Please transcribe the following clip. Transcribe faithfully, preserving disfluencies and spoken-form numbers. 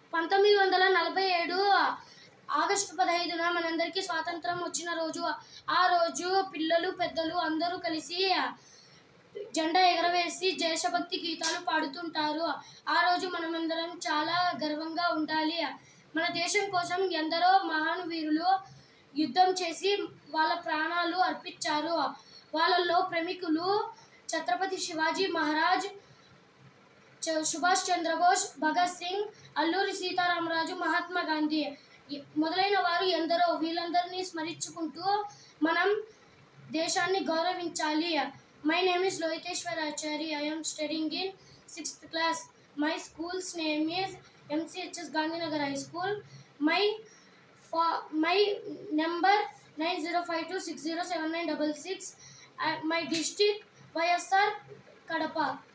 పంతొమ్మిది వందల నలభై ఏడు ఆగస్టు పదహైదున మనందరికీ స్వాతంత్రం వచ్చిన రోజు. ఆ రోజు పిల్లలు పెద్దలు అందరూ కలిసి జెండా ఎగరవేసి దేశభక్తి గీతాలు పాడుతుంటారు. ఆ రోజు మనమందరం చాలా గర్వంగా ఉండాలి. మన దేశం కోసం ఎందరో మహానువీరులు యుద్ధం చేసి వాళ్ళ ప్రాణాలు అర్పించారు. వాళ్ళల్లో ప్రముఖులు ఛత్రపతి శివాజీ మహారాజ్, సుభాష్ చంద్రబోస్, భగత్ సింగ్, అల్లూరి సీతారామరాజు, మహాత్మా గాంధీ మొదలైన వారు ఎందరో. వీళ్ళందరినీ స్మరించుకుంటూ మనం దేశాన్ని గౌరవించాలి. My name is Lohiteshwar Acharya. I am studying in sixth class. My school's name is M C H S Gandhi Nagara High School. My my number nine zero five two six zero seven nine six six. Uh, my district Y S R Kadapa.